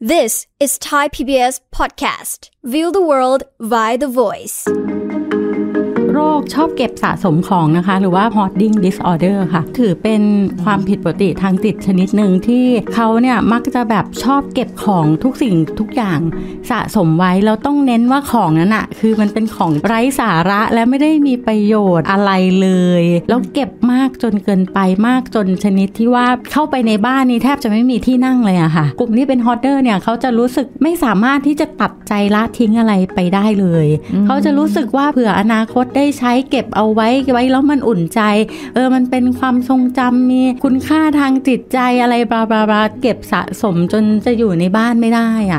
This is Thai PBS podcast. View the world via the voice. โรคชอบเก็บสะสมของนะคะหรือว่า hoarding disorder ค่ะถือเป็นความผิดปกติทางจิตชนิดหนึ่งที่เขาเนี่ยมักจะแบบชอบเก็บของทุกสิ่งทุกอย่างสะสมไว้แล้วต้องเน้นว่าของนั้นอะคือมันเป็นของไร้สาระและไม่ได้มีประโยชน์อะไรเลยแล้วเก็บมากจนเกินไปมากจนชนิดที่ว่าเข้าไปในบ้านนี่แทบจะไม่มีที่นั่งเลยอะค่ะกลุ่มที่เป็น hoarder เนี่ยเขาจะรู้สึกไม่สามารถที่จะตัดใจละทิ้งอะไรไปได้เลยเขาจะรู้สึกว่าเผื่ออนาคตได้ใช้เก็บเอาไว้แล้วมันอุ่นใจมันเป็นความทรงจำมีคุณค่าทางจิตใจอะไรบลาบลาบลาเก็บสะสมจนจะอยู่ในบ้านไม่ได้อ่ะ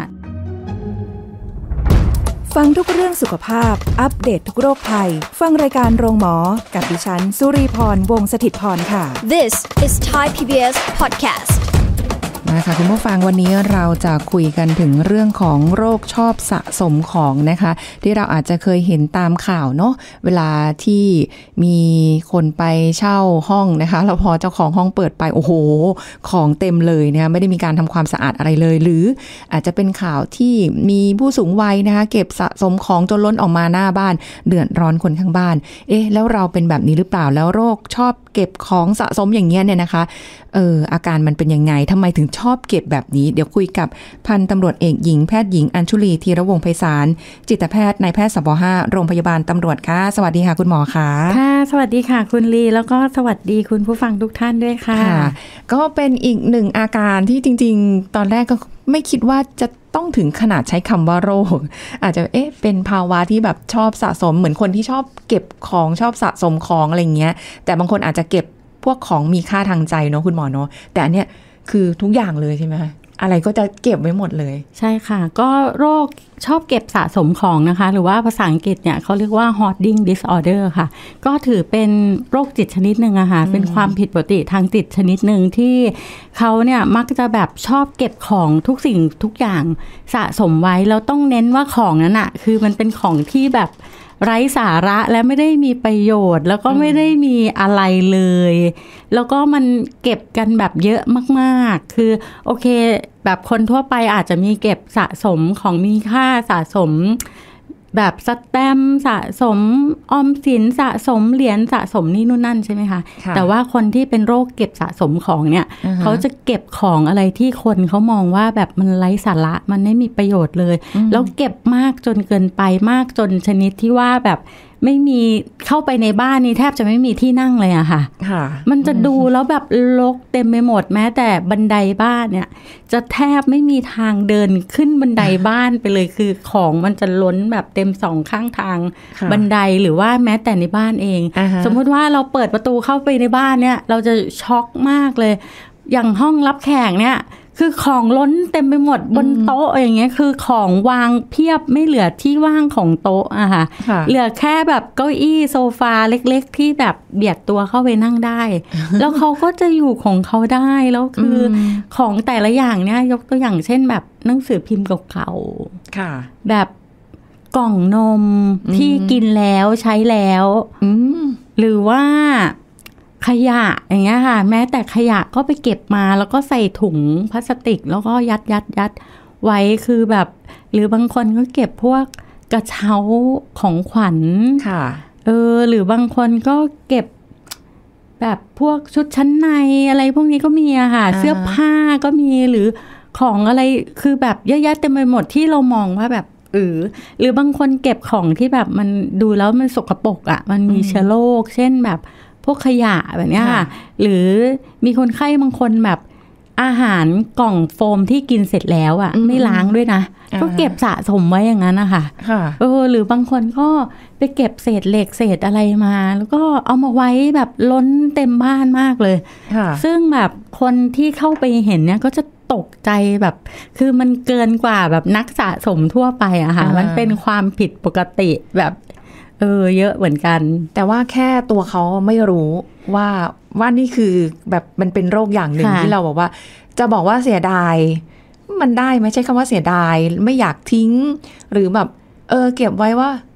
ฟังทุกเรื่องสุขภาพอัปเดต ทุกโรคภัยฟังรายการโรงหมอกับดิฉันสุรีพรวงศ์สถิตย์พรค่ะ This is Thai PBS podcast นะคะคุณผู้ฟังวันนี้เราจะคุยกันถึงเรื่องของโรคชอบสะสมของนะคะที่เราอาจจะเคยเห็นตามข่าวเนาะเวลาที่มีคนไปเช่าห้องนะคะแล้วพอเจ้าของห้องเปิดไปโอ้โหของเต็มเลยนะคะไม่ได้มีการทำความสะอาดอะไรเลยหรืออาจจะเป็นข่าวที่มีผู้สูงวัยนะคะเก็บสะสมของจนล้นออกมาหน้าบ้านเดือดร้อนคนข้างบ้านแล้วเราเป็นแบบนี้หรือเปล่าแล้วโรคชอบเก็บของสะสมอย่างเงี้ยเนี่ยนะคะอาการมันเป็นยังไงทำไมถึงชอบเก็บแบบนี้เดี๋ยวคุยกับพันตำรวจเอกหญิงแพทย์หญิงอัญชุลีธีรวงศ์ไพศาลจิตแพทย์นายแพทย์สบ5โรงพยาบาลตำรวจค่ะสวัสดีค่ะคุณหมอค่ะค่ะสวัสดีค่ะคุณลีแล้วก็สวัสดีคุณผู้ฟังทุกท่านด้วยค่ะก็เป็นอีกหนึ่งอาการที่จริงๆตอนแรกก็ไม่คิดว่าจะต้องถึงขนาดใช้คำว่าโรคอาจจะเป็นภาวะที่แบบชอบสะสมเหมือนคนที่ชอบเก็บของชอบสะสมของอะไรเงี้ยแต่บางคนอาจจะเก็บพวกของมีค่าทางใจเนาะคุณหมอเนาะแต่อันเนี้ยคือทุกอย่างเลยใช่ไหมคะอะไรก็จะเก็บไว้หมดเลยใช่ค่ะก็โรคชอบเก็บสะสมของนะคะหรือว่าภาษาอังกฤษเนี่ยเขาเรียกว่า hoarding disorder ค่ะก็ถือเป็นโรคจิตชนิดหนึ่งอะค่ะเป็นความผิดปกติทางจิตชนิดหนึ่งที่เขาเนี่ยมักจะแบบชอบเก็บของทุกสิ่งทุกอย่างสะสมไว้แล้วต้องเน้นว่าของนั้นอะคือมันเป็นของที่แบบไร้สาระและไม่ได้มีประโยชน์แล้วก็ไม่ได้มีอะไรเลยแล้วก็มันเก็บกันแบบเยอะมากๆคือโอเคแบบคนทั่วไปอาจจะมีเก็บสะสมของมีค่าสะสมแบบสแตมป์สะสมออมสินสะสมเหรียญสะสมนี่นู่นนั่นใช่ไหมคะแต่ว่าคนที่เป็นโรคเก็บสะสมของเนี่ยเขาจะเก็บของอะไรที่คนเขามองว่าแบบมันไร้สาระมันไม่มีประโยชน์เลยแล้วเก็บมากจนเกินไปมากจนชนิดที่ว่าแบบไม่มีเข้าไปในบ้านนี่แทบจะไม่มีที่นั่งเลยอะค่ะมันจะดูแล้วแบบรกเต็มไปหมดแม้แต่บันไดบ้านเนี่ยจะแทบไม่มีทางเดินขึ้นบันไดบ้านไปเลยคือของมันจะล้นแบบเต็มสองข้างทางบันไดหรือว่าแม้แต่ในบ้านเองสมมุติว่าเราเปิดประตูเข้าไปในบ้านเนี่ยเราจะช็อกมากเลยอย่างห้องรับแขกเนี่ยคือของล้นเต็มไปหมดบนโต๊ะอย่างเงี้ยคือของวางเพียบไม่เหลือที่ว่างของโต๊ะอะค่ะเหลือแค่แบบเก้าอี้โซฟาเล็กๆที่แบบเบียดตัวเข้าไปนั่งได้ แล้วเขาก็จะอยู่ของเขาได้แล้วคือของแต่ละอย่างเนี่ยยกตัวอย่างเช่นแบบหนังสือพิมพ์เก่าๆแบบกล่องนมที่กินแล้วใช้แล้วหรือว่าขยะอย่างเงี้ยค่ะแม้แต่ขยะก็ไปเก็บมาแล้วก็ใส่ถุงพลาสติกแล้วก็ยัดไว้คือแบบหรือบางคนก็เก็บพวกกระเช้าของขวัญค่ะหรือบางคนก็เก็บแบบพวกชุดชั้นในอะไรพวกนี้ก็มีอะค่ะเสื้อผ้าก็มีหรือของอะไรคือแบบเยอะแยะเต็มไปหมดที่เรามองว่าแบบหรือบางคนเก็บของที่แบบมันดูแล้วมันสกปรกอะมันมีเชื้อโรคเช่นแบบพวกขยะแบบนี้ค่ะหรือมีคนไข้บางคนแบบอาหารกล่องโฟมที่กินเสร็จแล้วอ่ะไม่ล้างด้วยนะก็เก็บสะสมไว้อย่างนั้นนะคะหรือบางคนก็ไปเก็บเศษเหล็กเศษอะไรมาแล้วก็เอามาไว้แบบล้นเต็มบ้านมากเลยซึ่งแบบคนที่เข้าไปเห็นเนี่ยก็จะตกใจแบบคือมันเกินกว่าแบบนักสะสมทั่วไปอะค่ะมันเป็นความผิดปกติแบบเยอะเหมือนกันแต่ว่าแค่ตัวเขาไม่รู้ว่านี่คือแบบมันเป็นโรคอย่างหนึ่งที่เราบอกว่าจะบอกว่าเสียดายมันได้ไม่ใช่คำว่าเสียดายไม่อยากทิ้งหรือแบบเก็บไว้ว่า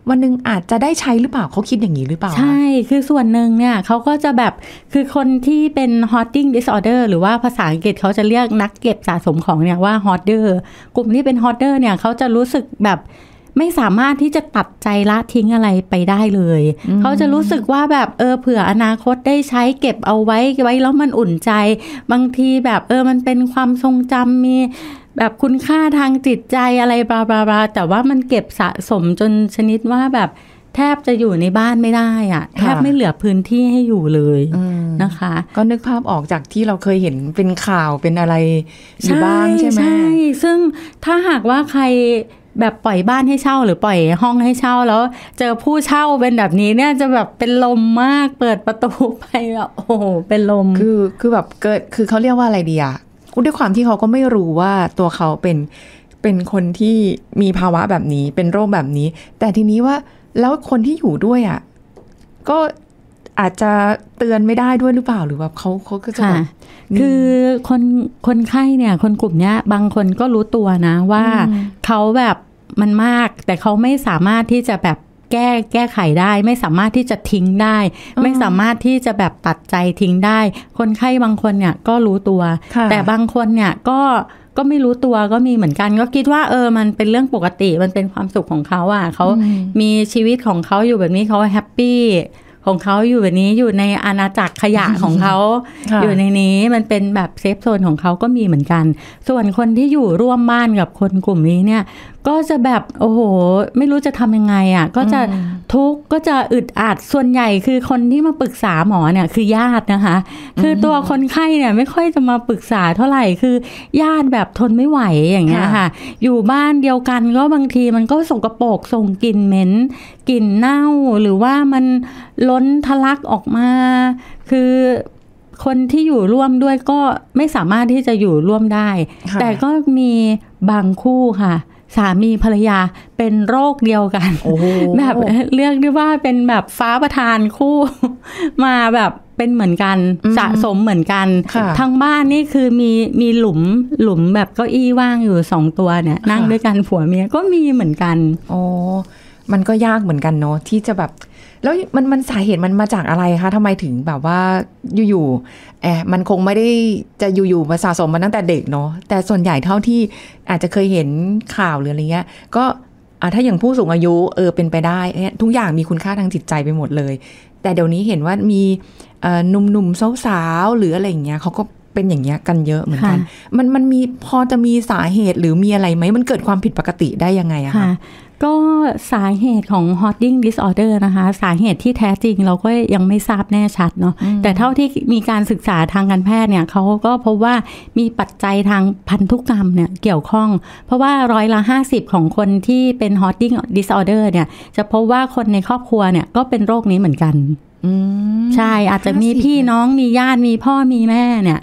วันนึงอาจจะได้ใช้หรือเปล่าเขาคิดอย่างนี้หรือเปล่าใช่คือส่วนหนึ่งเนี่ยเขาก็จะแบบคือคนที่เป็น hoarding disorder หรือว่าภาษาอังกฤษเขาจะเรียกนักเก็บสะสมของเนี่ยว่า hoarder กลุ่มที่เป็น hoarder เนี่ยเขาจะรู้สึกแบบไม่สามารถที่จะตัดใจละทิ้งอะไรไปได้เลยเขาจะรู้สึกว่าแบบเผื่ออนาคตได้ใช้เก็บเอาไว้แล้วมันอุ่นใจบางทีแบบมันเป็นความทรงจำมีแบบคุณค่าทางจิตใจอะไรบลาบลาบลาแต่ว่ามันเก็บสะสมจนชนิดว่าแบบแทบจะอยู่ในบ้านไม่ได้อะแทบไม่เหลือพื้นที่ให้อยู่เลยนะคะก็นึกภาพออกจากที่เราเคยเห็นเป็นข่าวเป็นอะไรอยู่บ้างใช่ไหมใช่ซึ่งถ้าหากว่าใครแบบปล่อยบ้านให้เช่าหรือปล่อยห้องให้เช่าแล้วเจอผู้เช่าเป็นแบบนี้เนี่ยจะแบบเป็นลมมากเปิดประตูไปแบบโอ้โหเป็นลมคือแบบเกิดคือเขาเรียกว่าอะไรดีอะด้วยความที่เขาก็ไม่รู้ว่าตัวเขาเป็นคนที่มีภาวะแบบนี้เป็นโรคแบบนี้แต่ทีนี้ว่าแล้วคนที่อยู่ด้วยอ่ะก็อาจจะเตือนไม่ได้ด้วยหรือเปล่าหรือแบบเขาก็จะแบบคือคนไข้เนี่ยคนกลุ่มเนี้ยบางคนก็รู้ตัวนะว่าเขาแบบมันมากแต่เขาไม่สามารถที่จะแบบแก้ไขได้ไม่สามารถที่จะทิ้งได้ไม่สามารถที่จะแบบตัดใจทิ้งได้คนไข้บางคนเนี่ยก็รู้ตัวแต่บางคนเนี่ยก็ไม่รู้ตัวก็มีเหมือนกันก็คิดว่ามันเป็นเรื่องปกติมันเป็นความสุขของเขาอ่ะเขามีชีวิตของเขาอยู่แบบนี้เขาแฮปปี้ของเขาอยู่แบบนี้อยู่ในอาณาจักรขยะของเขา อยู่ในนี้มันเป็นแบบเซฟโซนของเขาก็มีเหมือนกันส่วนคนที่อยู่ร่วมบ้านกับคนกลุ่มนี้เนี่ยก็จะแบบโอ้โหไม่รู้จะทำยังไงอ่ะก็จะทุกข์ก็จะอึดอัดส่วนใหญ่คือคนที่มาปรึกษาหมอเนี่ยคือญาตินะคะคือตัวคนไข้เนี่ยไม่ค่อยจะมาปรึกษาเท่าไหร่คือญาติแบบทนไม่ไหวอย่างเงี้ยค่ะอยู่บ้านเดียวกันก็บางทีมันก็สกปรกส่งกลิ่นเหม็นกลิ่นเน่าหรือว่ามันล้นทะลักออกมาคือคนที่อยู่ร่วมด้วยก็ไม่สามารถที่จะอยู่ร่วมได้แต่ก็มีบางคู่ค่ะสามีภรรยาเป็นโรคเดียวกันแบบเรียกได้ว่าเป็นแบบฟ้าประทานคู่ มาแบบเป็นเหมือนกันสะสมเหมือนกันทั้งบ้านนี่คือมีหลุมแบบเก้าอี้ว่างอยู่2ตัวเนี่ยนั่งด้วยกันผัวเมียก็มีเหมือนกันโอ้มันก็ยากเหมือนกันเนาะที่จะแบบแล้วมันสาเหตุมันมาจากอะไรคะทำไมถึงแบบว่าอยู่ๆมันคงไม่ได้จะอยู่ๆมาสะสมมาตั้งแต่เด็กเนาะแต่ส่วนใหญ่เท่าที่อาจจะเคยเห็นข่าวหรืออะไรเงี้ยก็ถ้าอย่างผู้สูงอายุเป็นไปได้ทุกอย่างมีคุณค่าทางจิตใจไปหมดเลยแต่เดี๋ยวนี้เห็นว่ามีหนุ่มๆสาวๆหรืออะไรอย่างเงี้ยเขาก็เป็นอย่างเงี้ยกันเยอะเหมือนกันมันมีพอจะมีสาเหตุหรือมีอะไรไหมมันเกิดความผิดปกติได้ยังไงอะคะก็สาเหตุของ hoarding disorder นะคะสาเหตุที่แท้จริงเราก็ยังไม่ทราบแน่ชัดเนาะแต่เท่าที่มีการศึกษาทางการแพทย์เนี่ยเขาก็พบว่ามีปัจจัยทางพันธุกรรมเนี่ยเกี่ยวข้องเพราะว่า50%ของคนที่เป็น hoarding disorder เนี่ยจะพบว่าคนในครอบครัวเนี่ยก็เป็นโรคนี้เหมือนกันใช่อาจจะมีพี่น้องมีญาติมีพ่อมีแม่เนี่ย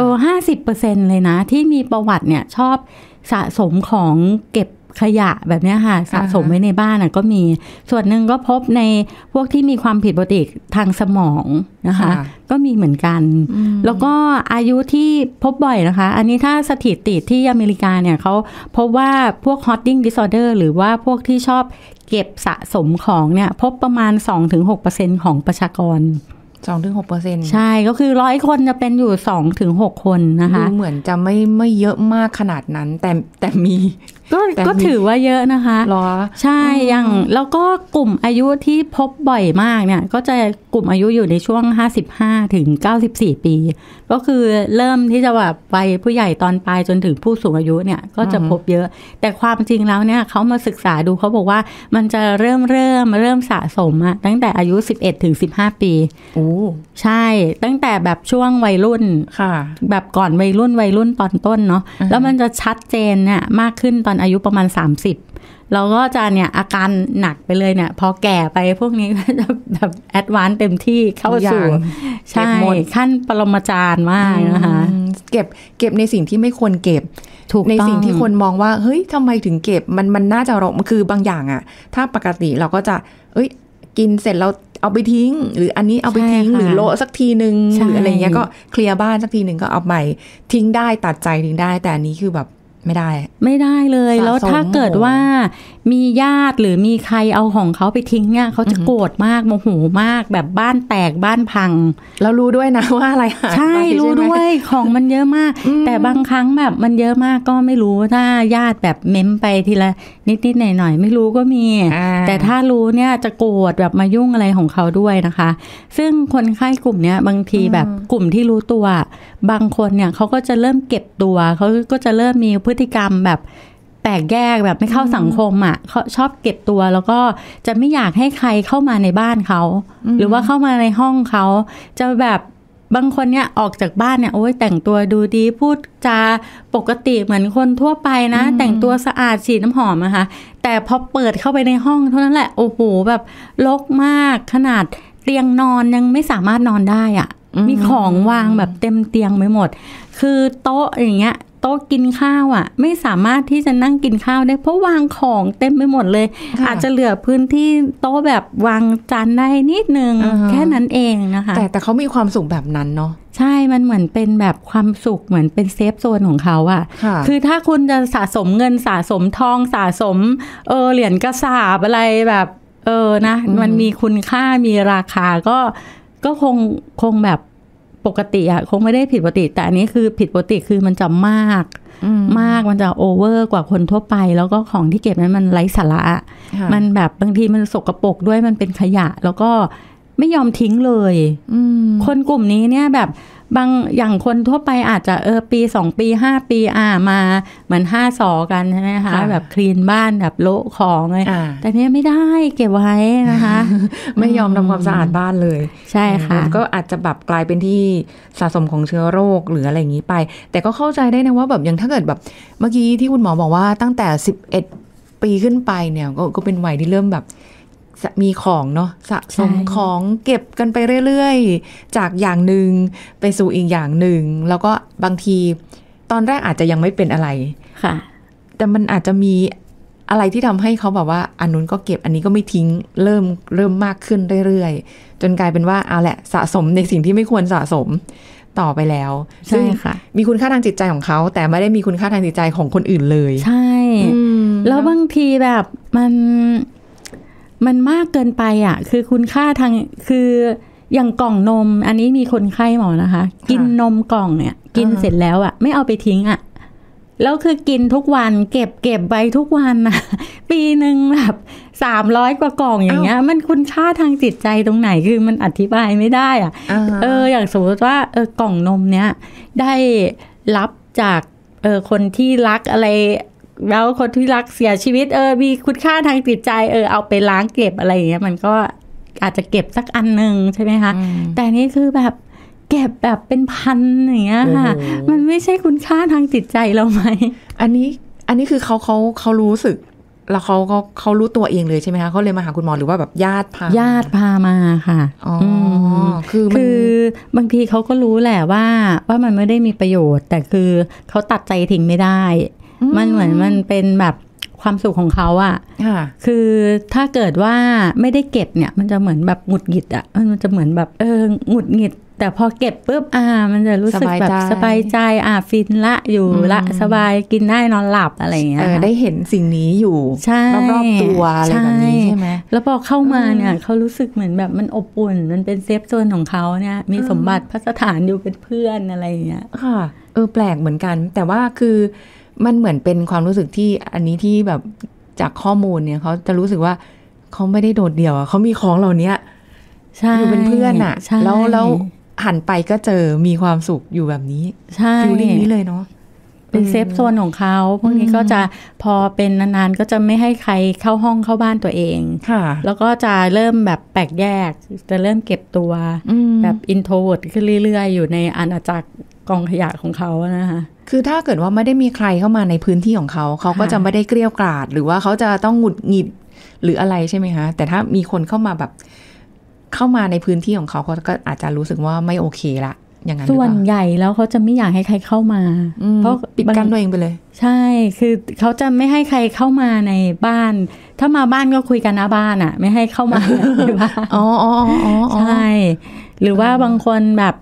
50% เลยนะที่มีประวัติเนี่ยชอบสะสมของเก็บขยะแบบนี้ค่ะสะสมไว้ในบ้านก็มีส่วนหนึ่งก็พบในพวกที่มีความผิดปกติทางสมองนะคะก็มีเหมือนกันแล้วก็อายุที่พบบ่อยนะคะอันนี้ถ้าสถิติที่อเมริกาเนี่ยเขาพบว่าพวก hoarding disorder หรือว่าพวกที่ชอบเก็บสะสมของเนี่ยพบประมาณ 2-6% ของประชากร 2-6% ใช่ก็คือ100 คนจะเป็นอยู่ 2-6 คนนะคะดูเหมือนจะไม่เยอะมากขนาดนั้นแต่มีก็ถือว่าเยอะนะคะหรอใช่ยังแล้วก็กลุ่มอายุที่พบบ่อยมากเนี่ยก็จะกลุ่มอายุอยู่ในช่วง55-94 ปีก็คือเริ่มที่จะแบบไปผู้ใหญ่ตอนปลายจนถึงผู้สูงอายุเนี่ยก็จะพบเยอะแต่ความจริงแล้วเนี่ยเขามาศึกษาดูเขาบอกว่ามันจะเริ่มสะสมอะตั้งแต่อายุ 11-15 ปีโอ้ใช่ตั้งแต่แบบช่วงวัยรุ่นค่ะแบบก่อนวัยรุ่นตอนต้นเนาะแล้วมันจะชัดเจนเนี่ยมากขึ้นตอนอายุประมาณ30แล้วก็จะเนี่ยอาการหนักไปเลยเนี่ยพอแก่ไปพวกนี้ก็จะแบบแอดวานซ์เต็มที่เข้าสู่ใช่ขั้นปรมาจารย์มากนะคะเก็บในสิ่งที่ไม่ควรเก็บในสิ่งที่คนมองว่าเฮ้ยทำไมถึงเก็บมันน่าจะมันคือบางอย่างอะถ้าปกติเราก็จะกินเสร็จเราเอาไปทิ้งหรืออันนี้เอาไปทิ้งหรือโละสักทีนึงหรืออะไรเงี้ยก็เคลียร์บ้านสักทีนึงก็เอาใหม่ทิ้งได้ตัดใจทิ้งได้แต่อันนี้คือแบบไม่ได้เลยแล้วถ้าเกิดว่ามีญาติหรือมีใครเอาของเขาไปทิ้งเนี่ยเขาจะโกรธมากโมโหมากแบบบ้านแตกบ้านพังแล้วรู้ด้วยนะว่าอะไรหายใช่รู้ด้วยของมันเยอะมากแต่บางครั้งแบบมันเยอะมากก็ไม่รู้ถ้าญาติแบบเม้มไปทีละนิดๆหน่อยๆไม่รู้ก็มีแต่ถ้ารู้เนี่ยจะโกรธแบบมายุ่งอะไรของเขาด้วยนะคะซึ่งคนไข้กลุ่มเนี้ยบางทีแบบกลุ่มที่รู้ตัวบางคนเนี่ยเขาก็จะเริ่มเก็บตัวเขาก็จะเริ่มมีพฤติกรรมแบบแตกแยกแบบไม่เข้าสังคมอ่ะเขาชอบเก็บตัวแล้วก็จะไม่อยากให้ใครเข้ามาในบ้านเขาหรือว่าเข้ามาในห้องเขาจะแบบบางคนเนี่ยออกจากบ้านเนี่ยโอ้ยแต่งตัวดูดีพูดจาปกติเหมือนคนทั่วไปนะแต่งตัวสะอาดฉีดน้ำหอมนะคะแต่พอเปิดเข้าไปในห้องเท่านั้นแหละโอ้โหแบบรกมากขนาดเตียงนอนยังไม่สามารถนอนได้อ่ะมีของวางแบบเต็มเตียงไปหมดคือโต๊ะอย่างเงี้ยโต๊ะกินข้าวอ่ะไม่สามารถที่จะนั่งกินข้าวได้เพราะวางของเต็มไปหมดเลยอาจจะเหลือพื้นที่โต๊ะแบบวางจานได้นิดนึงแค่นั้นเองนะคะแต่เขามีความสุขแบบนั้นเนาะใช่มันเหมือนเป็นแบบความสุขเหมือนเป็นเซฟโซนของเขาอ่ะคือถ้าคุณจะสะสมเงินสะสมทองสะสมเหรียญกระสาบอะไรแบบนะมันมีคุณค่ามีราคาก็คงแบบปกติอ่ะคงไม่ได้ผิดปกติแต่อันนี้คือผิดปกติคือมันจะมากมันจะโอเวอร์กว่าคนทั่วไปแล้วก็ของที่เก็บนั้นมันไร้สาระมันแบบบางทีมันสกปรกด้วยมันเป็นขยะแล้วก็ไม่ยอมทิ้งเลยคนกลุ่มนี้เนี่ยแบบบางอย่างคนทั่วไปอาจจะปี2ปี5ปีมาเหมือน5 สอกันใช่ไหมคะแบบคลีนบ้านแบบโละของเลยแต่เนี้ยไม่ได้เก็บไว้นะคะไม่ยอมทำความสะอาดบ้านเลยใช่ค่ะก็อาจจะแบบกลายเป็นที่สะสมของเชื้อโรคหรืออะไรอย่างนี้ไปแต่ก็เข้าใจได้นะว่าแบบอย่างถ้าเกิดแบบเมื่อกี้ที่คุณหมอบอกว่าตั้งแต่11ปีขึ้นไปเนี่ยก็เป็นวัยที่เริ่มแบบมีของเนาะสะสมของเก็บกันไปเรื่อยๆจากอย่างหนึ่งไปสู่อีกอย่างหนึ่งแล้วก็บางทีตอนแรกอาจจะยังไม่เป็นอะไรค่ะแต่มันอาจจะมีอะไรที่ทำให้เขาแบบว่าอันนู้นก็เก็บอันนี้ก็ไม่ทิ้งเริ่มมากขึ้นเรื่อยๆจนกลายเป็นว่าเอาแหละสะสมในสิ่งที่ไม่ควรสะสมต่อไปแล้วใช่ค่ะมีคุณค่าทางจิตใจของเขาแต่ไม่ได้มีคุณค่าทางจิตใจของคนอื่นเลยใช่แล้วบางทีแบบมันมากเกินไปอ่ะคือคุณค่าทางคืออย่างกล่องนมอันนี้มีคนไข้หมอนะคะกินนมกล่องเนี่ยกินเสร็จแล้วอ่ะไม่เอาไปทิ้งอ่ะแล้วคือกินทุกวันเก็บไว้ทุกวันนะปีนึงแบบ300 กว่ากล่องอย่างเงี้ยมันคุณค่าทางจิตใจตรงไหนคือมันอธิบายไม่ได้อ่ะอย่างสมมติว่ากล่องนมเนี้ยได้รับจากคนที่รักอะไรแล้วคนที่รักเสียชีวิตมีคุณค่าทางจิตใจเอาไปล้างเก็บอะไรอย่างเงี้ยมันก็อาจจะเก็บสักอันนึงใช่ไหมคะแต่นี่คือแบบเก็บแบบเป็นพันอย่างเงี้ยค่ะมันไม่ใช่คุณค่าทางจิตใจเราไหมอันนี้คือเขารู้สึกแล้วเขารู้ตัวเองเลยใช่ไหมคะเขาเลยมาหาคุณหมอหรือว่าแบบญาติพามาค่ะคือบางทีเขาก็รู้แหละว่ามันไม่ได้มีประโยชน์แต่คือเขาตัดใจทิ้งไม่ได้มันเหมือนมันเป็นแบบความสุขของเขาอ่ะคือถ้าเกิดว่าไม่ได้เก็บเนี่ยมันจะเหมือนแบบหงุดหงิดอ่ะมันจะเหมือนแบบหงุดหงิดแต่พอเก็บปุ๊บมันจะรู้สึกแบบสบายใจฟินละอยู่ละสบายกินได้นอนหลับอะไรอย่างเงี้ยได้เห็นสิ่งนี้อยู่รอบๆตัวอะไรแบบนี้ใช่ไหมแล้วพอเข้ามาเนี่ยเขารู้สึกเหมือนแบบมันอบอุ่นมันเป็นเซฟโซนของเขาเนี่ยมีสมบัติพัสถานอยู่เป็นเพื่อนอะไรอย่างเงี้ยค่ะแปลกเหมือนกันแต่ว่าคือมันเหมือนเป็นความรู้สึกที่อันนี้ที่แบบจากข้อมูลเนี่ยเขาจะรู้สึกว่าเขาไม่ได้โดดเดี่ยวเขามีของเหล่านี้อยู่เป็นเพื่อนอ่ะแล้วหันไปก็เจอมีความสุขอยู่แบบนี้ฟีลลิ่งนี้เลยเนาะเป็นเซฟโซนของเขาพวกนี้ก็จะพอเป็นนานๆก็จะไม่ให้ใครเข้าห้องเข้าบ้านตัวเองแล้วก็จะเริ่มแบบแปลกแยกจะเริ่มเก็บตัวแบบอินโทรเวิร์ตขึ้นเรื่อยๆอยู่ในอาณาจักรกองขยะของเขานะคะคือถ้าเกิดว่าไม่ได้มีใครเข้ามาในพื้นที่ของเขาก็จะไม่ได้เกรี้ยวกราดหรือว่าเขาจะต้องหงุดหงิดหรืออะไรใช่ไหมคะแต่ถ้ามีคนเข้ามาแบบเข้ามาในพื้นที่ของเขาก็อาจจะรู้สึกว่าไม่โอเคละอย่างนั้นส่วนใหญ่แล้วเขาจะไม่อยากให้ใครเข้ามาเพราะปิดกั้นตัวเองไปเลยใช่คือเขาจะไม่ให้ใครเข้ามาในบ้านถ้ามาบ้านก็คุยกันหน้าบ้านอ่ะไม่ให้เข้ามาในบ้านอ๋อใช่หรือว่าบางคนแบบ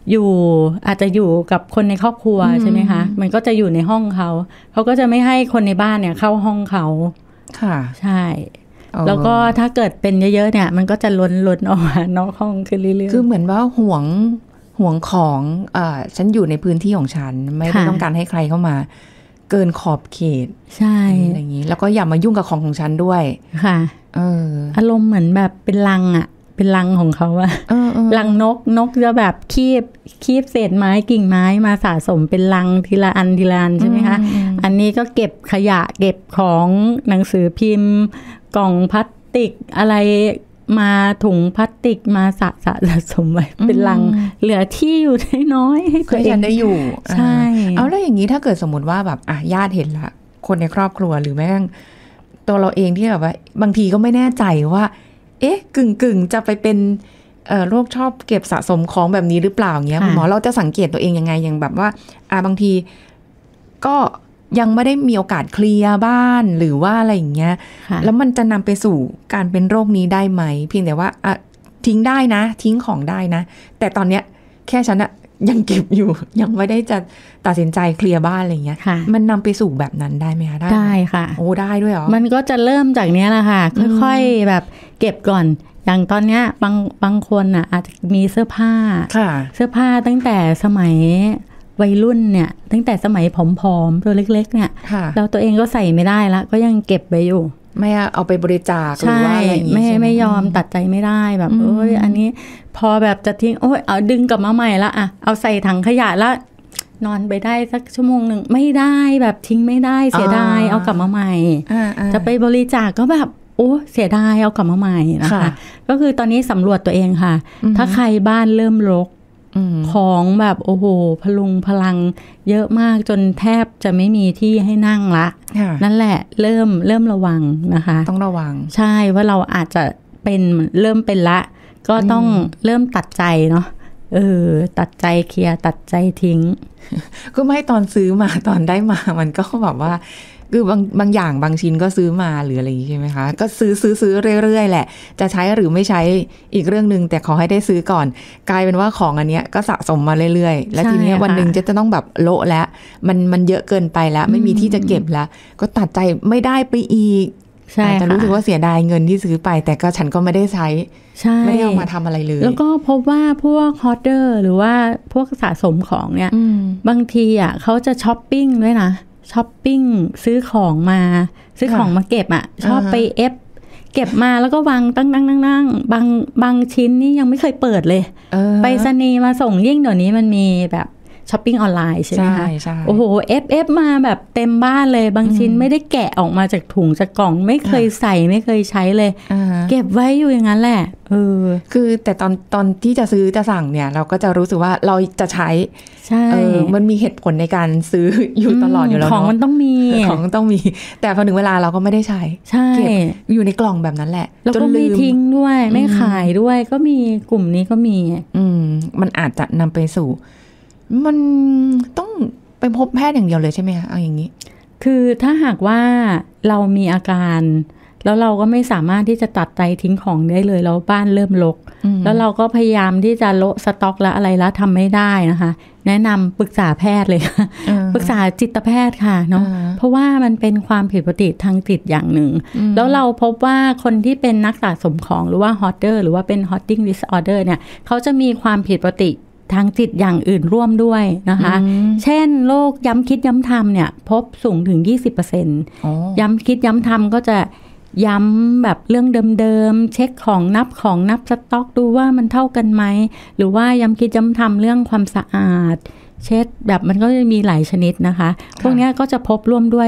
อยู่อาจจะอยู่กับคนในครอบครัวใช่ไหมคะมันก็จะอยู่ในห้องเขาก็จะไม่ให้คนในบ้านเนี่ยเข้าห้องเขาค่ะใช่แล้วก็ถ้าเกิดเป็นเยอะๆเนี่ยมันก็จะล้นออกมานอกห้องขึ้นเรื่อยๆคือเหมือนว่าห่วงของฉันอยู่ในพื้นที่ของฉันไม่ได้ต้องการให้ใครเข้ามาเกินขอบเขตใช่อะไรอย่างนี้แล้วก็อย่ามายุ่งกับของฉันด้วยค่ะอารมณ์เหมือนแบบเป็นรังอ่ะเป็นรังของเขาอะรังนกจะแบบคีบเศษไม้กิ่งไม้มาสะสมเป็นรังทีละอันใช่ไหมคะอันนี้ก็เก็บขยะเก็บของหนังสือพิมพ์กล่องพลาสติกอะไรมาถุงพลาสติกมาสะสมไว้เป็นรังเหลือที่อยู่น้อยให้ตัวเองได้อยู่ใช่เอาแล้วอย่างนี้ถ้าเกิดสมมติว่าแบบญาติเห็นละคนในครอบครัวหรือแม้กระทั่งตัวเราเองที่แบบว่าบางทีก็ไม่แน่ใจว่ากึ่งจะไปเป็นโรคชอบเก็บสะสมของแบบนี้หรือเปล่าเงี้ยคุณหมอเราจะสังเกตตัวเองยังไงอย่างแบบว่าบางทีก็ยังไม่ได้มีโอกาสเคลียร์บ้านหรือว่าอะไรอย่างเงี้ยแล้วมันจะนำไปสู่การเป็นโรคนี้ได้ไหมเพียงแต่ว่าทิ้งได้นะทิ้งของได้นะแต่ตอนเนี้ยแค่ฉันอะยังเก็บอยู่ยังไม่ได้จะตัดสินใจเคลียร์บ้านอะไรเงี้ยมันนำไปสู่แบบนั้นได้ไหมคะได้ค่ะโอ้ได้ด้วยเหรอมันก็จะเริ่มจากเนี้ยแหละค่ะค่อยๆแบบเก็บก่อนอย่างตอนเนี้ยบางคนอ่ะอาจจะมีเสื้อผ้าตั้งแต่สมัยวัยรุ่นเนี่ยตั้งแต่สมัยผอมๆตัวเล็กๆเนี่ยเราตัวเองก็ใส่ไม่ได้ละก็ยังเก็บไว้อยู่ไม่เอาไปบริจาคหรือว่าอะไรอย่างงี้ไม่ยอมตัดใจไม่ได้แบบอันนี้พอแบบจะทิ้งเอาดึงกลับมาใหม่ละเอาใส่ถังขยะละนอนไปได้สักชั่วโมงหนึ่งไม่ได้แบบทิ้งไม่ได้เสียดายเอากลับมาใหม่จะไปบริจาคก็แบบเสียดายเอากลับมาใหม่นะคะก็คือตอนนี้สำรวจตัวเองค่ะถ้าใครบ้านเริ่มรกของแบบโอ้โหพลังเยอะมากจนแทบจะไม่มีที่ให้นั่งละนั่นแหละเริ่มระวังนะคะต้องระวังใช่ว่าเราอาจจะเริ่มเป็นละก็ต้องเริ่มตัดใจเนาะตัดใจเคลียร์ตัดใจทิ้งก็ไม่ตอนซื้อมาตอนได้มามันก็แบบว่าคือบางอย่างบางชิ้นก็ซื้อมาหรืออะไรอย่างนี้ใช่ไหมคะก็ซื้อเรื่อยๆแหละจะใช้หรือไม่ใช้อีกเรื่องนึงแต่ขอให้ได้ซื้อก่อนกลายเป็นว่าของอันเนี้ยก็สะสมมาเรื่อยๆแล้วทีนี้วันนึงจะต้องแบบโละแล้วมันเยอะเกินไปแล้วไม่มีที่จะเก็บแล้วก็ตัดใจไม่ได้ไปอีกจะรู้สึกว่าเสียดายเงินที่ซื้อไปแต่ก็ฉันก็ไม่ได้ใช้ไม่ได้เอามาทำอะไรเลยแล้วก็พบว่าพวกฮอร์เดอร์หรือว่าพวกสะสมของเนี่ยบางทีเขาจะช้อปปิ้งด้วยนะช้อปปิ้งซื้อของมาเก็บชอบไปเก็บมาแล้วก็วางตั้งบางชิ้นนี่ยังไม่เคยเปิดเลยไปรษณีย์มาส่งยิ่งเดี๋ยวนี้มันมีแบบช้อปปิ้งออนไลน์ใช่ไหมคะโอ้โหเอฟมาแบบเต็มบ้านเลยบางชิ้นไม่ได้แกะออกมาจากถุงจากกล่องไม่เคยใส่ไม่เคยใช้เลยเก็บไว้อยู่อย่างนั้นแหละคือแต่ตอนที่จะซื้อจะสั่งเนี่ยเราก็จะรู้สึกว่าเราจะใช้ใช่มันมีเหตุผลในการซื้ออยู่ตลอดอยู่แล้วของมันต้องมีแต่พอถึงเวลาเราก็ไม่ได้ใช้เก็บอยู่ในกล่องแบบนั้นแหละแล้วก็ไม่ทิ้งด้วยไม่ขายด้วยก็มีกลุ่มนี้ก็มีมันอาจจะนำไปสู่มันต้องไปพบแพทย์อย่างเดียวเลยใช่ไหมคะเอาอย่างนี้คือถ้าหากว่าเรามีอาการแล้วเราก็ไม่สามารถที่จะตัดใจทิ้งของได้เลยแล้วบ้านเริ่มรกแล้วเราก็พยายามที่จะโละสต็อกแล้วอะไรแล้วทำไม่ได้นะคะแนะนำปรึกษาแพทย์เลยค่ะปรึกษาจิตแพทย์ค่ะเนาะเพราะว่ามันเป็นความผิดปกติทางจิตอย่างหนึ่งแล้วเราพบว่าคนที่เป็นนักสะสมของหรือว่าฮอร์เดอร์หรือว่าเป็น hoarding disorder เนี่ยเขาจะมีความผิดปกติทางจิตอย่างอื่นร่วมด้วยนะคะเช่นโรคย้ำคิดย้ำทำเนี่ยพบสูงถึง 20% ย้ำคิดย้ำทำก็จะย้ำแบบเรื่องเดิมๆเช็คของนับสต็อกดูว่ามันเท่ากันไหมหรือว่าย้ำคิดย้ำทำเรื่องความสะอาดเช็ดแบบมันก็จะมีหลายชนิดนะคะพวกนี้ก็จะพบร่วมด้วย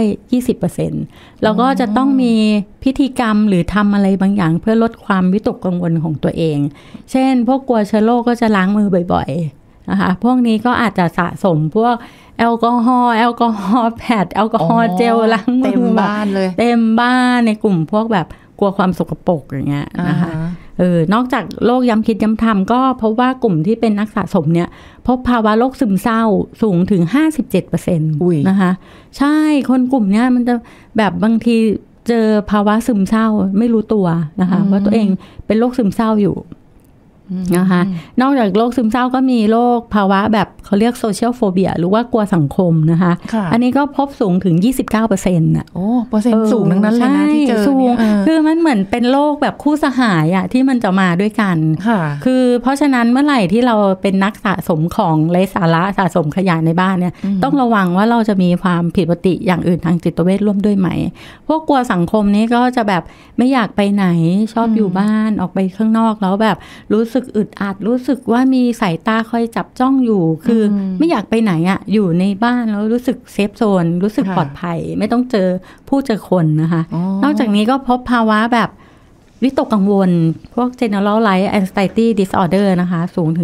20% แล้วก็จะต้องมีพิธีกรรมหรือทำอะไรบางอย่างเพื่อลดความวิตกกังวลของตัวเองเช่นพวกกลัวเชื้อโรคก็จะล้างมือบ่อยๆนะคะพวกนี้ก็อาจจะสะสมพวกแอลกอฮอล์แพดแอลกอฮอล์เจลล้างมือเต็มบ้านเลยเต็มบ้านในกลุ่มพวกแบบกลัวความสกปรกอย่างเงี้ยนะคะนอกจากโรคย้ำคิดย้ำทำก็พบว่ากลุ่มที่เป็นนักสะสมเนี่ยพบภาวะโรคซึมเศร้าสูงถึง 57% นะคะใช่คนกลุ่มเนี้ยมันจะแบบบางทีเจอภาวะซึมเศร้าไม่รู้ตัวนะคะว่าตัวเองเป็นโรคซึมเศร้าอยู่นะคะนอกจากโรคซึมเศร้าก็มีโรคภาวะแบบเขาเรียกโซเชียลโฟเบียหรือว่ากลัวสังคมนะคะอันนี้ก็พบสูงถึง 29% อ่ะโอ้เปอร์เซ็นต์สูงทั้งนั้นเลยนะที่เจอเนี่ยคือมันเหมือนเป็นโรคแบบคู่สหายอ่ะที่มันจะมาด้วยกันคือเพราะฉะนั้นเมื่อไหร่ที่เราเป็นนักสะสมของไร้สาระสะสมขยะในบ้านเนี่ยต้องระวังว่าเราจะมีความผิดปกติอย่างอื่นทางจิตเวชร่วมด้วยไหมพวกกลัวสังคมนี้ก็จะแบบไม่อยากไปไหนชอบอยู่บ้านออกไปข้างนอกแล้วแบบรู้สึกอึดอัดรู้สึกว่ามีสายตาคอยจับจ้องอยู่คือไม่อยากไปไหนอ่ะอยู่ในบ้านแล้วรู้สึกเซฟโซนรู้สึกปลอดภัยไม่ต้องเจอผู้เจอคนนะคะนอกจากนี้ก็พบภาวะแบบวิตกกังวลพวก generalized anxiety disorder นะคะสูงถึง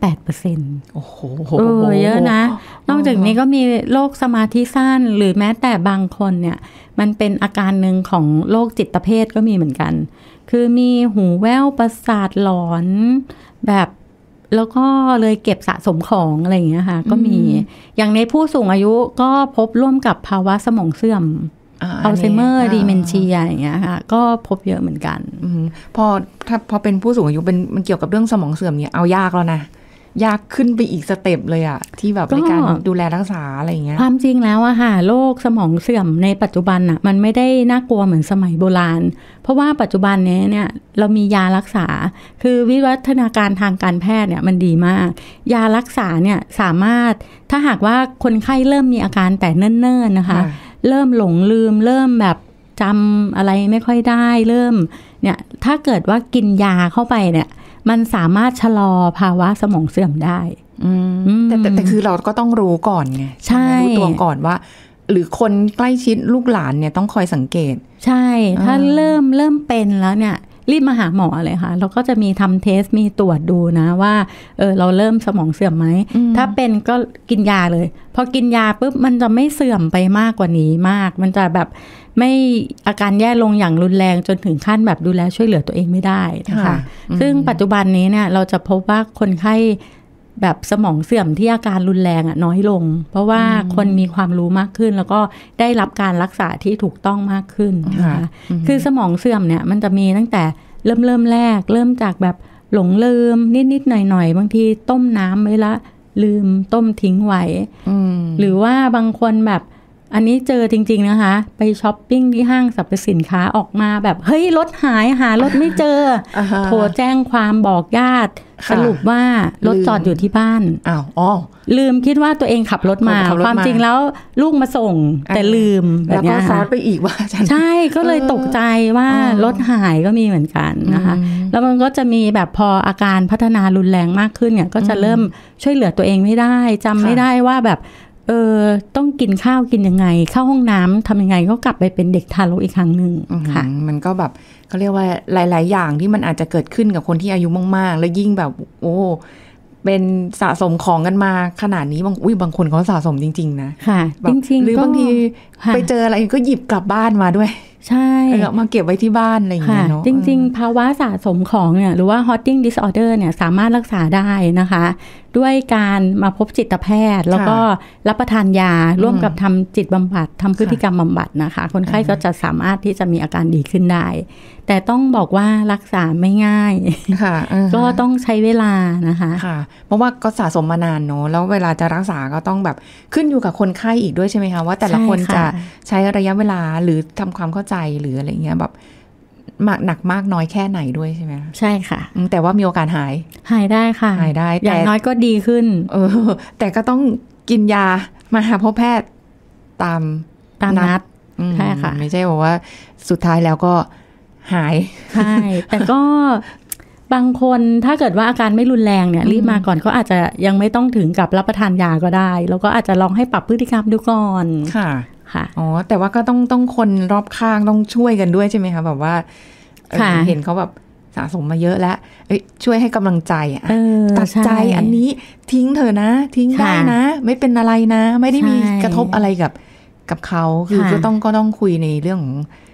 28% โอ้โหเยอะนะนอกจากนี้ก็มีโรคสมาธิสั้นหรือแม้แต่บางคนเนี่ยมันเป็นอาการหนึ่งของโรคจิตเภทก็มีเหมือนกันคือมีหูแว่วประสาทหลอนแบบแล้วก็เลยเก็บสะสมของอะไรอย่างเงี้ยค่ะก็มีอย่างในผู้สูงอายุก็พบร่วมกับภาวะสมองเสื่อมอัลไซเมอร์ดีเมนเชียอย่างเงี้ยค่ะก็พบเยอะเหมือนกันพอเป็นผู้สูงอายุมันเกี่ยวกับเรื่องสมองเสื่อมเนี่ยเอายากแล้วนะยากขึ้นไปอีกสเต็ปเลยอะที่แบบในการดูแลรักษาอะไรอย่างเงี้ยความจริงแล้วอะค่ะโรคสมองเสื่อมในปัจจุบันอะมันไม่ได้น่ากลัวเหมือนสมัยโบราณเพราะว่าปัจจุบันนี้เนี่ยเรามียารักษาคือวิวัฒนาการทางการแพทย์เนี่ยมันดีมากยารักษาเนี่ยสามารถถ้าหากว่าคนไข้เริ่มมีอาการแต่เนิ่นๆนะคะเริ่มหลงลืมเริ่มแบบจำอะไรไม่ค่อยได้เริ่มเนี่ยถ้าเกิดว่ากินยาเข้าไปเนี่ยมันสามารถชะลอภาวะสมองเสื่อมได้แต่คือเราก็ต้องรู้ก่อนไงใช่รู้ตัวก่อนว่าหรือคนใกล้ชิดลูกหลานเนี่ยต้องคอยสังเกตใช่ถ้าเริ่มเป็นแล้วเนี่ยรีบมาหาหมอเลยค่ะเราก็จะมีทำเทสมีตรวจดูนะว่าเราเริ่มสมองเสื่อมไหมถ้าเป็นก็กินยาเลยพอกินยาปุ๊บมันจะไม่เสื่อมไปมากกว่านี้มากมันจะแบบไม่อาการแย่ลงอย่างรุนแรงจนถึงขั้นแบบดูแลช่วยเหลือตัวเองไม่ได้นะคะซึ่งปัจจุบันนี้เนี่ยเราจะพบว่าคนไข้แบบสมองเสื่อมที่อาการรุนแรงน้อยลงเพราะว่าคนมีความรู้มากขึ้นแล้วก็ได้รับการรักษาที่ถูกต้องมากขึ้นนะคะคือสมองเสื่อมเนี่ยมันจะมีตั้งแต่เริ่มแรกเริ่มจากแบบหลงลืมนิดๆหน่อยๆบางทีต้มน้ำไว้ละลืมต้มทิ้งไว้หรือว่าบางคนแบบอันนี้เจอจริงๆนะคะไปช้อปปิ้งที่ห้างสรรพสินค้าออกมาแบบเฮ้ยรถหายหารถไม่เจอ โทรแจ้งความบอกญาติสรุปว่ารถจอดอยู่ที่บ้านลืมคิดว่าตัวเองขับรถมาความจริงแล้วลูกมาส่งแต่ลืมแบบนี้แล้วก็ซ้อนไปอีกว่าใช่ก็เลยตกใจว่ารถหายก็มีเหมือนกันนะคะแล้วมันก็จะมีแบบพออาการพัฒนารุนแรงมากขึ้นเนี่ยก็จะเริ่มช่วยเหลือตัวเองไม่ได้จำไม่ได้ว่าแบบต้องกินข้าวกินยังไงเข้าห้องน้ำทำยังไงก็กลับไปเป็นเด็กทารกอีกครั้งหนึ่งค่ะมันก็แบบเขาเรียกว่าหลายๆอย่างที่มันอาจจะเกิดขึ้นกับคนที่อายุมากๆแล้วยิ่งแบบเป็นสะสมของกันมาขนาดนี้บางคนเขาสะสมจริงๆนะค่ะจริงๆหรือบางทีไปเจออะไรก็หยิบกลับบ้านมาด้วยใช่มาเก็บไว้ที่บ้านอะไรอย่างเงี้ยเนาะจริงๆภาวะสะสมของเนี่ยหรือว่า hoarding disorder เนี่ยสามารถรักษาได้นะคะด้วยการมาพบจิตแพทย์แล้วก็รับประทานยาร่วมกับทำจิตบำบัดทำพฤติกรรมบำบัดนะคะคนไข้ก็จะสามารถที่จะมีอาการดีขึ้นได้แต่ต้องบอกว่ารักษาไม่ง่ายก็ต้องใช้เวลานะคะเพราะว่าก็สะสมมานานเนาะแล้วเวลาจะรักษาก็ต้องแบบขึ้นอยู่กับคนไข้อีกด้วยใช่ไหมคะว่าแต่ละคนจะใช้ระยะเวลาหรือทำความเข้าใจหรืออะไรเงี้ยแบบหนักมากน้อยแค่ไหนด้วยใช่ไหมใช่ค่ะแต่ว่ามีโอกาสหายได้ค่ะหายได้อย่างน้อยก็ดีขึ้นแต่ก็ต้องกินยามาหาพบแพทย์ตามนัดใช่ค่ะไม่ใช่บอกว่าสุดท้ายแล้วก็หายใช่แต่ก็บางคนถ้าเกิดว่าอาการไม่รุนแรงเนี่ยรีบมาก่อนก็อาจจะยังไม่ต้องถึงกับรับประทานยาก็ได้แล้วก็อาจจะลองให้ปรับพฤติกรรมดูก่อนค่ะแต่ว่าก็ต้องคนรอบข้างต้องช่วยกันด้วยใช่ไหมคะแบบว่าเห็นเขาแบบสะสมมาเยอะแล้วช่วยให้กำลังใจตัดใจอันนี้ทิ้งเถอะนะทิ้งได้นะไม่เป็นอะไรนะไม่ได้มีกระทบอะไรกับเขาคือก็ต้องคุยในเรื่องของ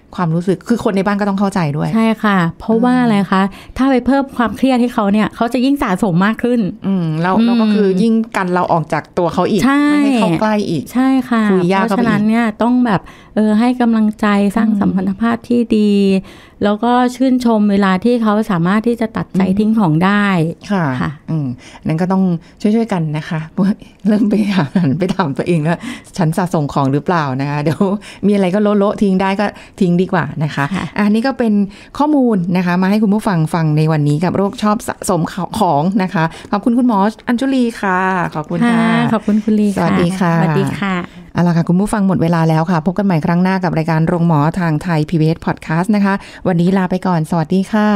ความรู้สึกคือคนในบ้านก็ต้องเข้าใจด้วยใช่ค่ะเพราะว่าอะไรคะถ้าไปเพิ่มความเครียดให้เขาเนี่ยเขาจะยิ่งสะสมมากขึ้นแล้วก็คือยิ่งกันเราออกจากตัวเขาอีกไม่ให้เข้าใกล้อีกใช่ค่ะเพราะฉะนั้นเนี่ยต้องแบบให้กำลังใจสร้างสัมพันธภาพที่ดีแล้วก็ชื่นชมเวลาที่เขาสามารถที่จะตัดใจทิ้งของได้ค่ะนั้นก็ต้องช่วยๆกันนะคะเริ่มไปถามตัวเองแล้วฉันสะสมของหรือเปล่านะคะเดี๋ยวมีอะไรก็โละทิ้งได้ก็ทิ้งดีกว่านะคะอันนี้ก็เป็นข้อมูลนะคะมาให้คุณผู้ฟังในวันนี้กับโรคชอบสะสมของนะคะขอบคุณคุณหมออัญชุลีค่ะขอบคุณค่ะขอบคุณคุณลีสวัสดีค่ะสวัสดีค่ะเอาล่ะค่ะคุณผู้ฟังหมดเวลาแล้วค่ะพบกันใหม่ครั้งหน้ากับรายการโรงหมอทางไทย PBS Podcast นะคะวันนี้ลาไปก่อนสวัสดีค่ะ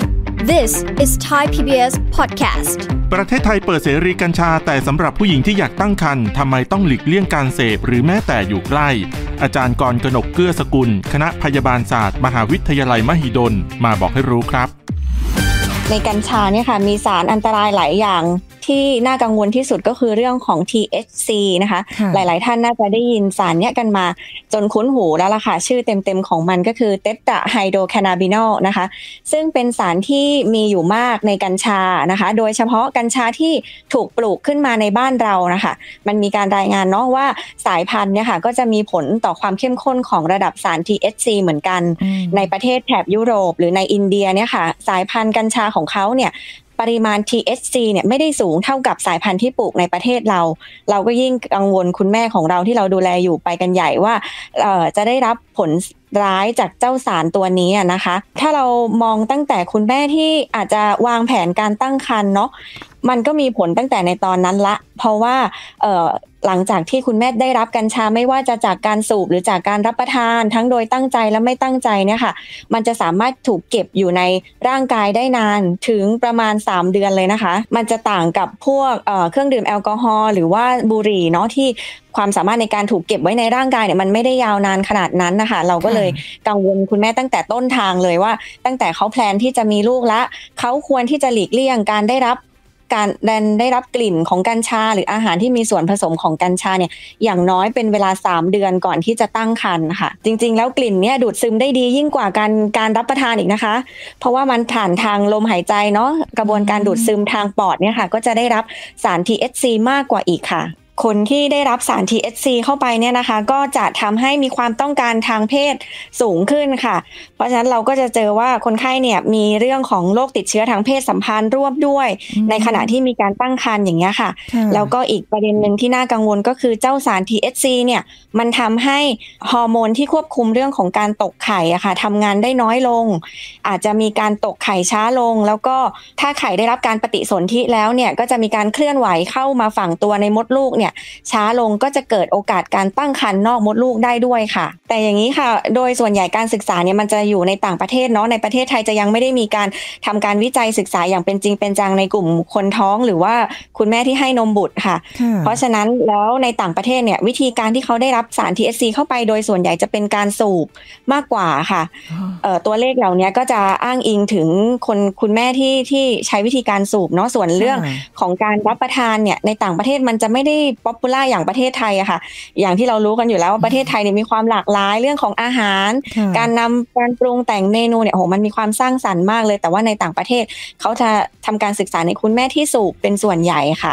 This is Thai PBS Podcast ประเทศไทยเปิดเสรีกัญชาแต่สำหรับผู้หญิงที่อยากตั้งครรภ์ทำไมต้องหลีกเลี่ยงการเสพหรือแม้แต่อยู่ใกล้อาจารย์กรกนกเกื้อสกุลคณะพยาบาลศาสตร์มหาวิทยาลัยมหิดลมาบอกให้รู้ครับในกัญชาเนี่ยค่ะมีสารอันตรายหลายอย่างที่น่ากังวลที่สุดก็คือเรื่องของ THC นะคะหลายๆท่านน่าจะได้ยินสารเนี้ยกันมาจนคุ้นหูแล้วล่ะค่ะชื่อเต็มๆของมันก็คือเตตราไฮโดรแคนาบินอลนะคะซึ่งเป็นสารที่มีอยู่มากในกัญชานะคะโดยเฉพาะกัญชาที่ถูกปลูกขึ้นมาในบ้านเรานะคะมันมีการรายงานเนาะว่าสายพันธุ์เนี่ยค่ะก็จะมีผลต่อความเข้มข้นของระดับสาร THC เหมือนกันในประเทศแถบยุโรปหรือในอินเดียเนี่ยค่ะสายพันธุ์กัญชาของเขาเนี่ยปริมาณ THC เนี่ยไม่ได้สูงเท่ากับสายพันธุ์ที่ปลูกในประเทศเราก็ยิ่งกังวลคุณแม่ของเราที่เราดูแลอยู่ไปกันใหญ่ว่าจะได้รับผลร้ายจากเจ้าสารตัวนี้นะคะถ้าเรามองตั้งแต่คุณแม่ที่อาจจะวางแผนการตั้งครรภ์เนาะมันก็มีผลตั้งแต่ในตอนนั้นละเพราะว่าหลังจากที่คุณแม่ได้รับกัญชาไม่ว่าจะจากการสูบหรือจากการรับประทานทั้งโดยตั้งใจและไม่ตั้งใจเนี่ยค่ะมันจะสามารถถูกเก็บอยู่ในร่างกายได้นานถึงประมาณ3เดือนเลยนะคะมันจะต่างกับพวกเครื่องดื่มแอลกอฮอล์หรือว่าบุหรี่เนาะที่ความสามารถในการถูกเก็บไว้ในร่างกายเนี่ยมันไม่ได้ยาวนานขนาดนั้นนะคะเราก็เลยกังวลคุณแม่ตั้งแต่ต้นทางเลยว่าตั้งแต่เขาแพลนที่จะมีลูกละเขาควรที่จะหลีกเลี่ยงการได้รับกลิ่นของกัญชาหรืออาหารที่มีส่วนผสมของกัญชาเนี่ยอย่างน้อยเป็นเวลา3เดือนก่อนที่จะตั้งครรภ์ค่ะจริงๆแล้วกลิ่นเนี่ยดูดซึมได้ดียิ่งกว่าการรับประทานอีกนะคะเพราะว่ามันผ่านทางลมหายใจเนาะกระบวนการดูดซึมทางปอดเนี่ยค่ะก็จะได้รับสาร THC มากกว่าอีกค่ะคนที่ได้รับสาร THC เข้าไปเนี่ยนะคะก็จะทำให้มีความต้องการทางเพศสูงขึ้นค่ะเพราะฉะนั้นเราก็จะเจอว่าคนไข้เนี่ยมีเรื่องของโรคติดเชื้อทางเพศสัมพันธ์ร่วมด้วยในขณะที่มีการตั้งครรภ์อย่างเงี้ยค่ะแล้วก็อีกประเด็นนึงที่น่ากังวลก็คือเจ้าสาร THC เนี่ยมันทำให้ฮอร์โมนที่ควบคุมเรื่องของการตกไข่อะค่ะทำงานได้น้อยลงอาจจะมีการตกไข่ช้าลงแล้วก็ถ้าไข่ได้รับการปฏิสนธิแล้วเนี่ยก็จะมีการเคลื่อนไหวเข้ามาฝังตัวในมดลูกเนี่ยช้าลงก็จะเกิดโอกาสการตั้งครรภ์นอกมดลูกได้ด้วยค่ะแต่อย่างนี้ค่ะโดยส่วนใหญ่การศึกษาเนี่ยมันจะอยู่ในต่างประเทศเนาะในประเทศไทยจะยังไม่ได้มีการทำการวิจัยศึกษาอย่างเป็นจริงเป็นจังในกลุ่มคนท้องหรือว่าคุณแม่ที่ให้นมบุตรค่ะเพราะฉะนั้นแล้วในต่างประเทศเนี่ยวิธีการที่เขาได้รับสาร THC เข้าไปโดยส่วนใหญ่จะเป็นการสูบมากกว่าค่ะตัวเลขเหล่านี้ก็จะอ้างอิงถึงคุณแม่ที่ใช้วิธีการสูบเนาะส่วนเรื่องของการรับประทานเนี่ยในต่างประเทศมันจะไม่ได้ป๊อปปูล่าอย่างประเทศไทยอะค่ะอย่างที่เรารู้กันอยู่แล้วว่าประเทศไทยเนี่ยมีความหลากหลายเรื่องของอาหารการปรุงแต่งเมนูเนี่ยโอ้โหมันมีความสร้างสรรค์มากเลยแต่ว่าในต่างประเทศเขาจะทำการศึกษาในคุณแม่ที่สูบเป็นส่วนใหญ่ค่ะ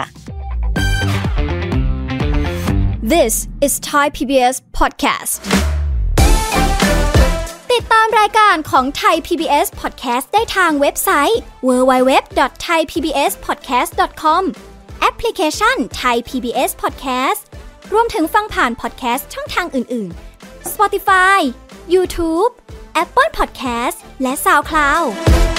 This is Thai PBS Podcast ติดตามรายการของ Thai PBS Podcast ได้ทางเว็บไซต์ www.thaipbspodcast.com แอปพลิเคชัน Thai PBS Podcast รวมถึงฟังผ่าน podcast ช่องทางอื่นๆ Spotify, YouTube, Apple Podcast และ SoundCloud